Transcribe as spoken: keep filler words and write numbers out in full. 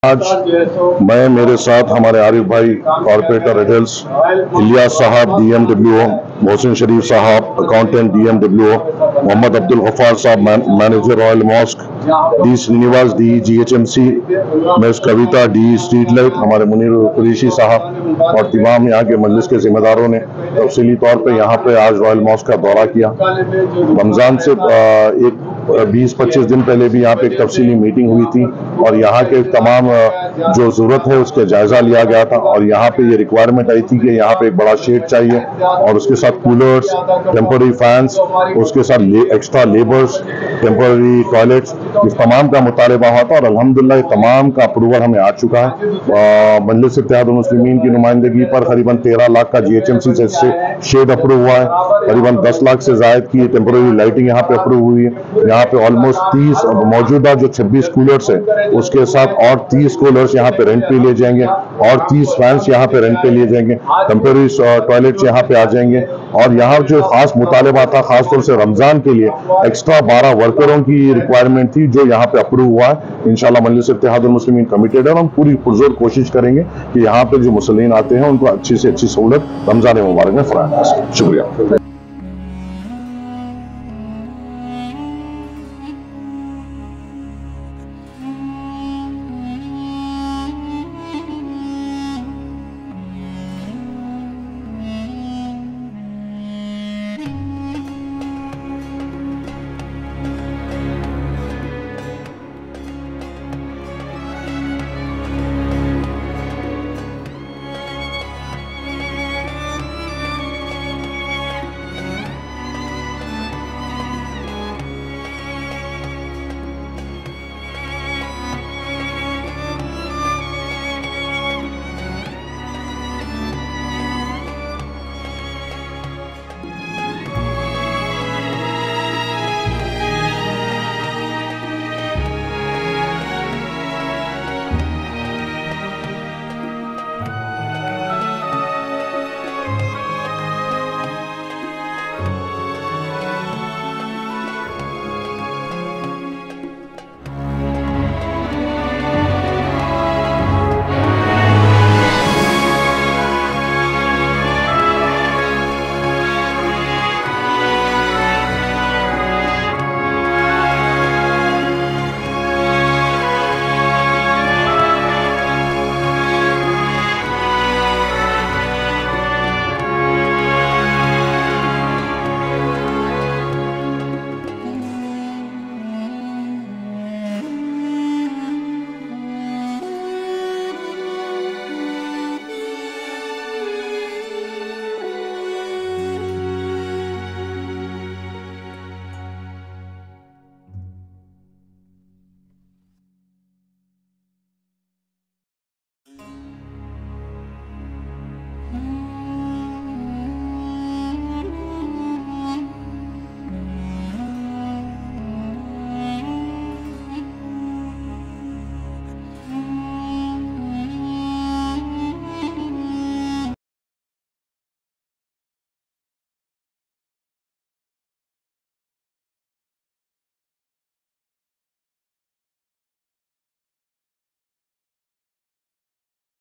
आज मैं मेरे साथ हमारे आरिफ भाई कॉर्पोरेटर एडल्स, Ilyas sahab D M W O, Mohsin Sharif sahab accountant D M W O, Mohammed Abdul Gaffar sahab manager royal mosque, D Srinivas D G H M C, miss Kavita D street light, हमारे मुनीर कुरैशी साहब और तमाम यहाँ के मजलिस के जिम्मेदारों ने तफसीली तौर पे यहाँ पे आज रॉयल मॉस्क का दौरा किया। रमज़ान से एक बीस पच्चीस दिन पहले भी यहाँ पे एक तफसीली मीटिंग हुई थी और यहाँ के तमाम जो जरूरत है उसका जायजा लिया गया था और यहाँ पे ये रिक्वायरमेंट आई थी कि यहाँ पे एक बड़ा शेड चाहिए और उसके साथ कूलर्स, टेम्पररी फैंस, उसके साथ ले, एक्स्ट्रा लेबर्स, टेम्पररी टॉयलेट्स, इस तमाम का मुतालबा हुआ था और अल्हम्दुलिल्लाह तमाम का अप्रूवल हमें आ चुका है। मजलिस इत्तेहादुल मुस्लिमीन की नुमाइंदगी पर करीबन तेरह लाख का जी एच एम सी से शेड अप्रूव हुआ है, करीबन दस लाख से जायद की टेम्पररी लाइटिंग यहाँ पे अप्रूव हुई है। यहाँ पे ऑलमोस्ट तीस मौजूदा जो छब्बीस कूलर्स है उसके साथ और तीस कूलर्स यहाँ पे रेंट पे लिए जाएंगे और तीस फैंस यहाँ पे रेंट पे लिए जाएंगे, टेम्पररी टॉयलेट्स यहाँ पे आ जाएंगे और यहाँ जो खास मुतालबा था खासतौर से रमजान के लिए एक्स्ट्रा बारह वर्करों की रिक्वायरमेंट थी जो यहाँ पे अप्रूव हुआ है। इंशाल्लाह मजलिस इत्तेहादुल मुस्लिमीन कमिटेड है और हम पूरी पुरजोर कोशिश करेंगे कि यहाँ पे जो मुसल्लीन आते हैं उनको अच्छी से अच्छी सहूलत रमजान मुबारक में फराहम कर सकें। शुक्रिया। Mm-hmm.